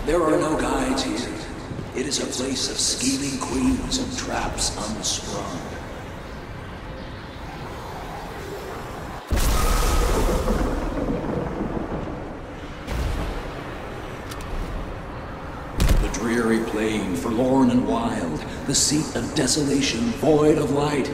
There are no guides here. It is a place of scheming queens and traps unsprung. The dreary plain, forlorn and wild, the seat of desolation, void of light.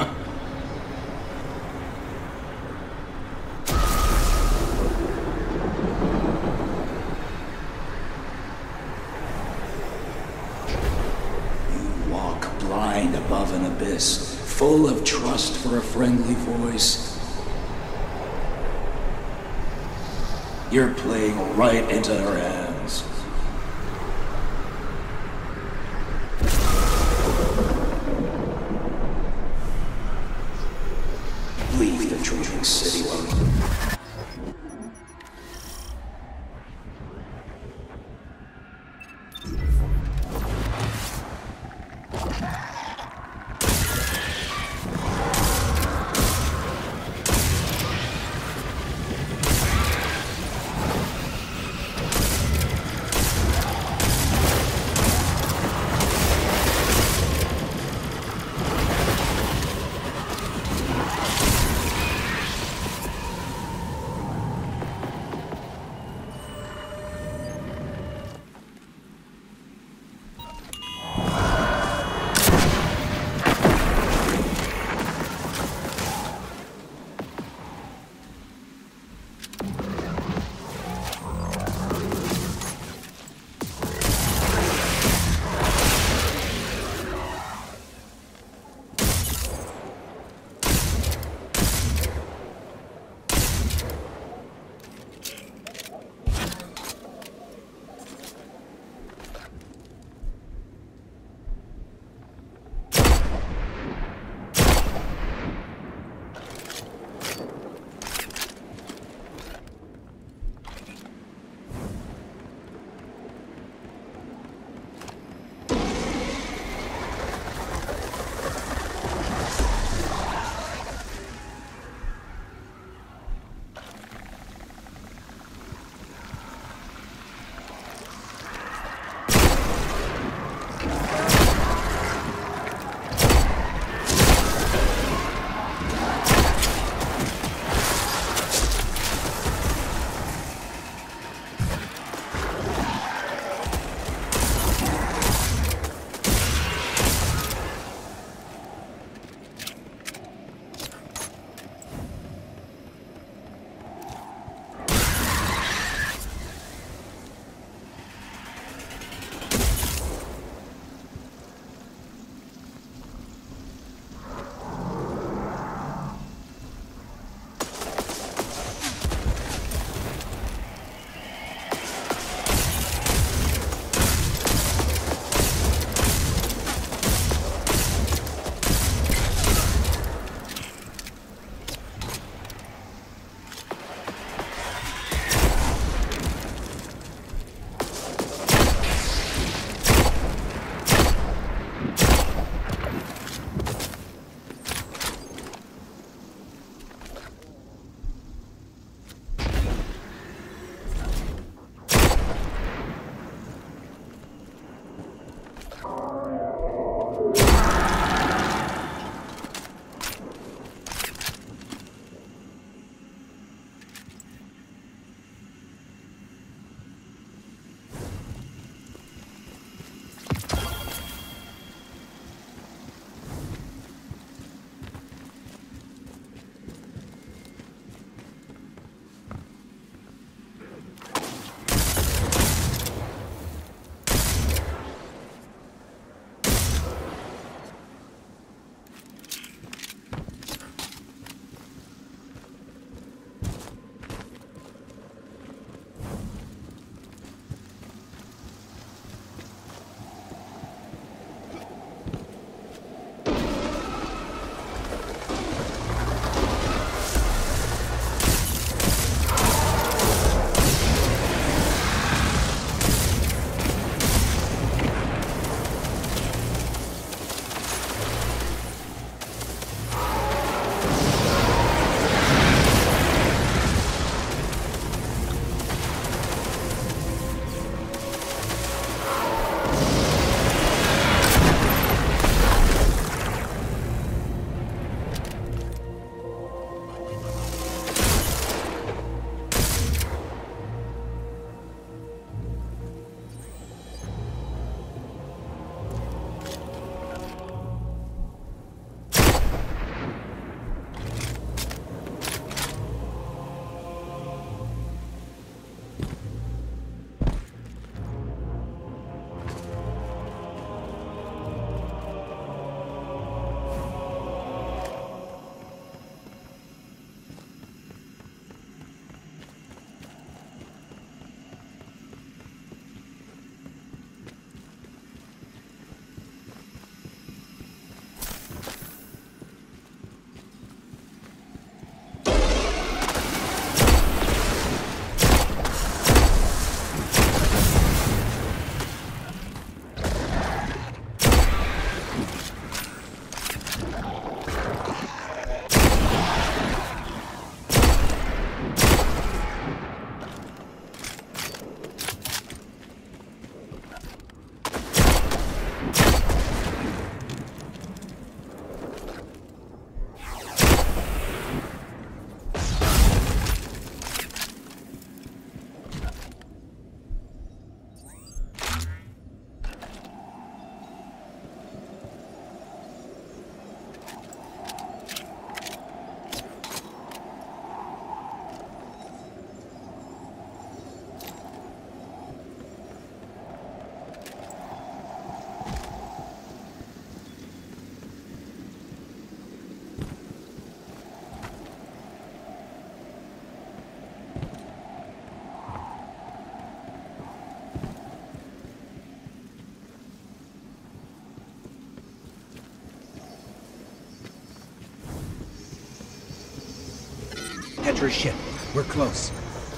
Blind above an abyss, full of trust for a friendly voice. You're playing right into her hands. Leave the dreaming city alone. Petra's ship. We're close.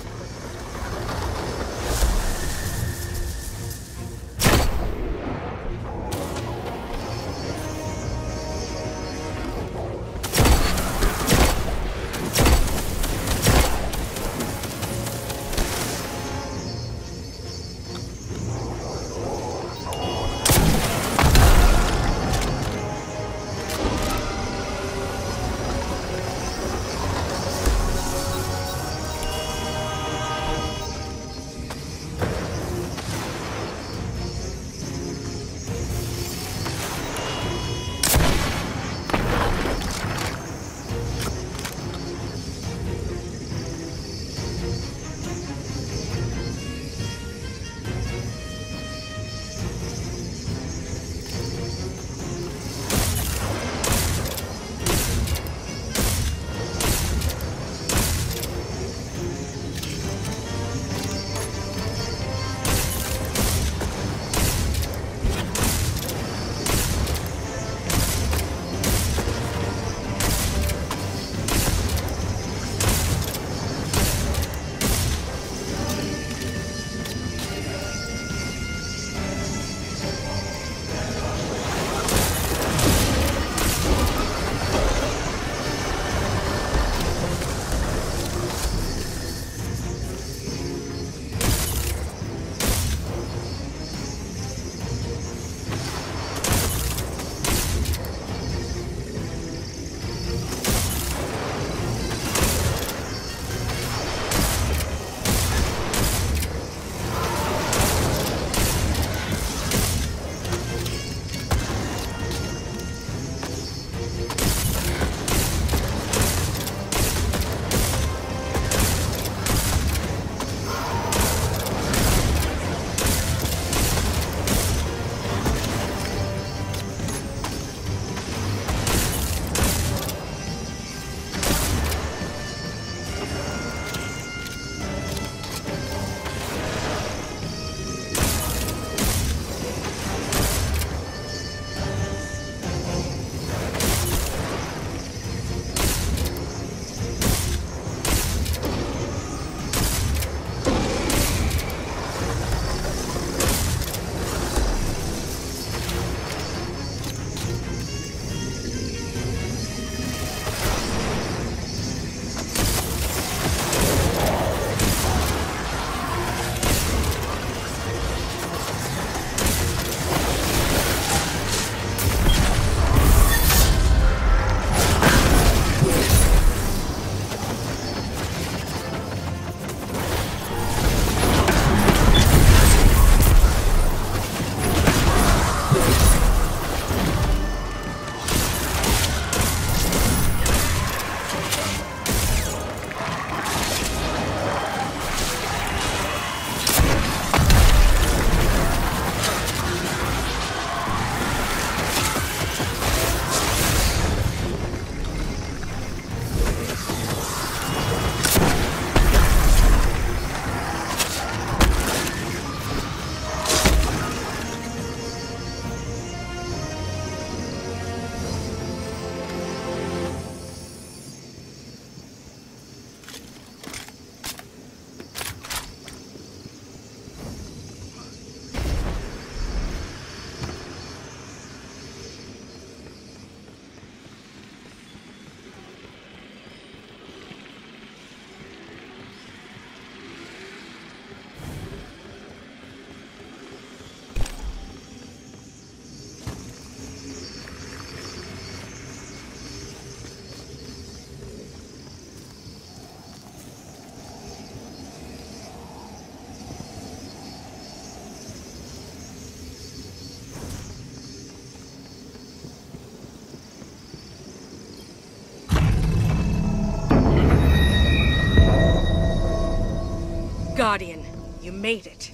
Guardian, you made it.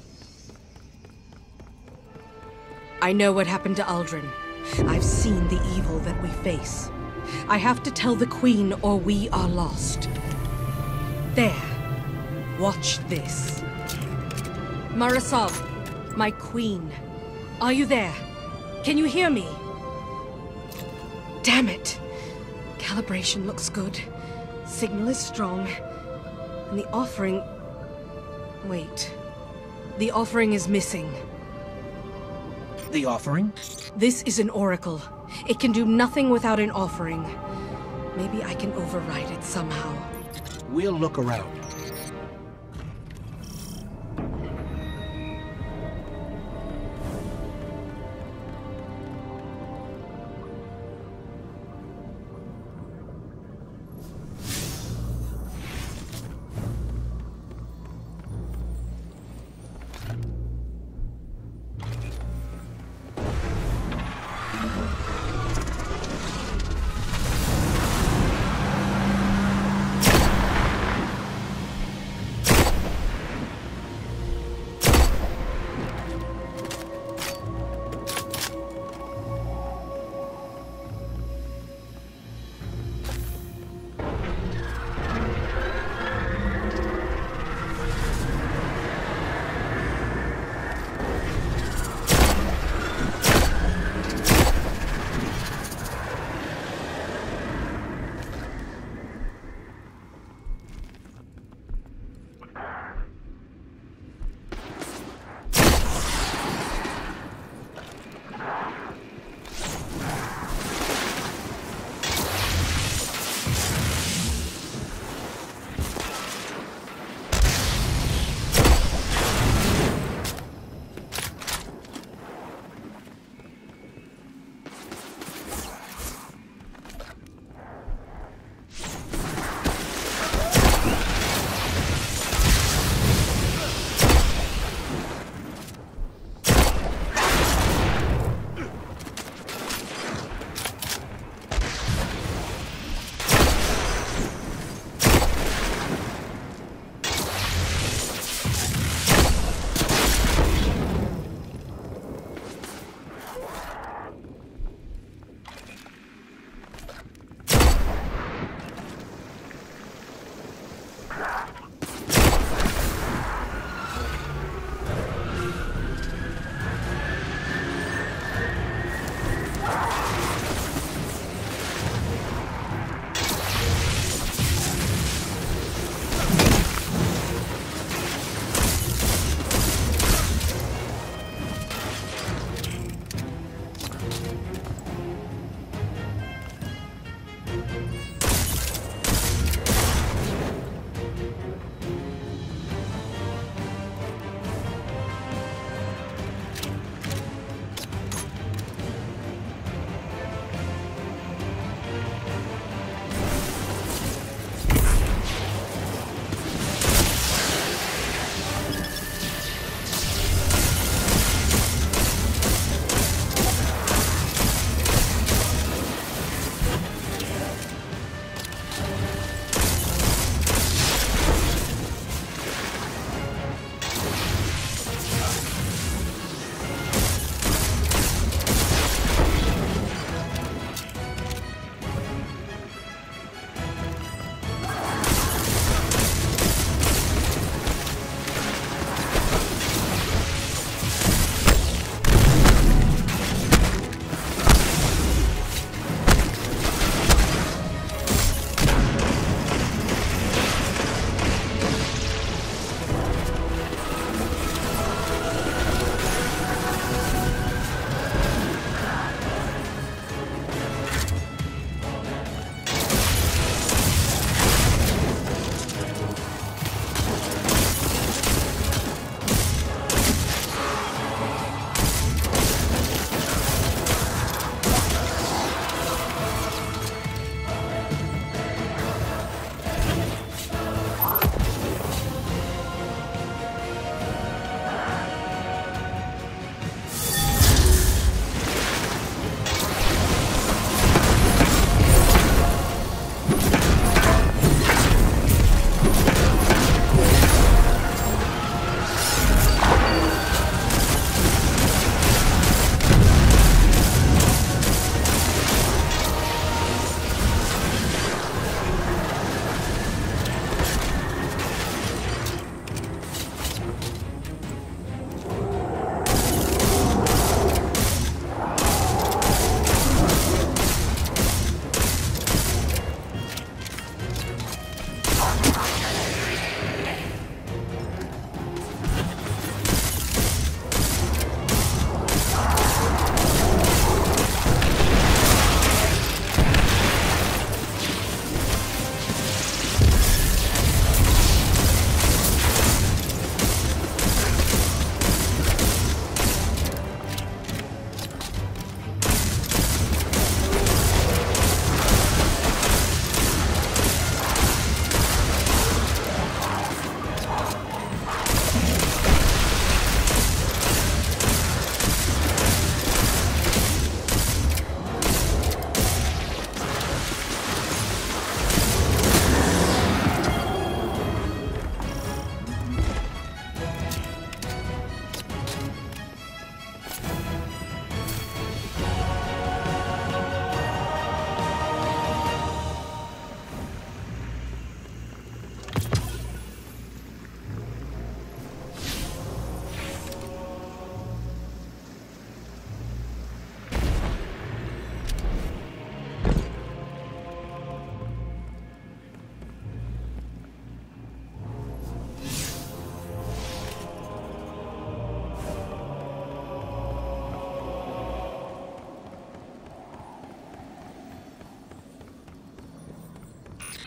I know what happened to Uldren. I've seen the evil that we face. I have to tell the Queen or we are lost. There. Watch this. Marisol, my queen. Are you there? Can you hear me? Damn it. Calibration looks good. signal is strong, and the offering... Wait. The offering is missing. The offering? This is an oracle. It can do nothing without an offering. Maybe I can override it somehow. We'll look around.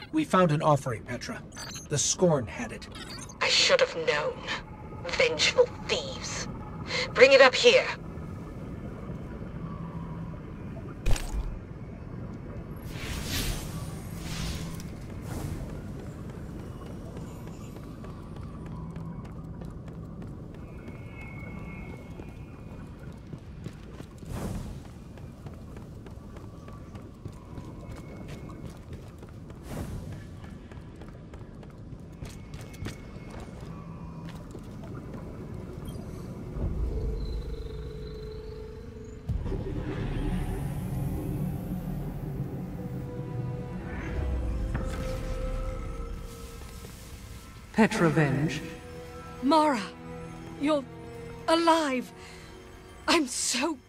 We found an offering, Petra. The Scorn had it. I should have known. Vengeful thieves. Bring it up here. Petrovenge. Mara, you're alive. I'm so...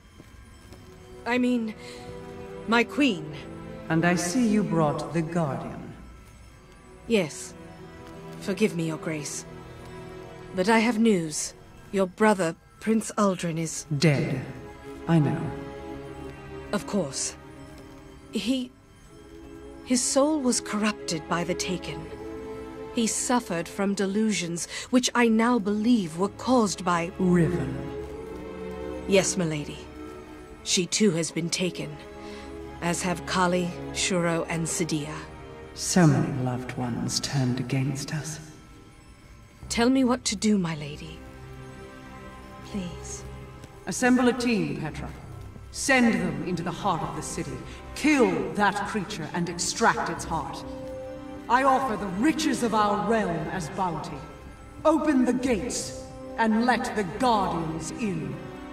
I mean, my queen. And I see you brought the Guardian. Yes. Forgive me, Your Grace. But I have news. Your brother, Prince Uldren, is... Dead. I know. Of course. His soul was corrupted by the Taken. He suffered from delusions, which I now believe were caused by... Riven. Yes, milady. She too has been taken, as have Kali, Shuro, and Sadia. So many loved ones turned against us. Tell me what to do, my lady. Please. Assemble a team, Petra. Send them into the heart of the city. Kill that creature and extract its heart. I offer the riches of our realm as bounty. Open the gates, and let the Guardians in.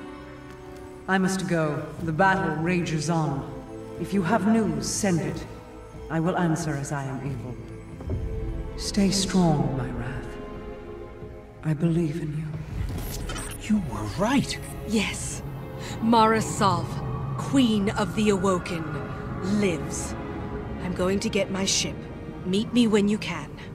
I must go. The battle rages on. If you have news, send it. I will answer as I am able. Stay strong, my Wrath. I believe in you. You were right. Yes. Mara Sov, Queen of the Awoken, lives. I'm going to get my ship. Meet me when you can.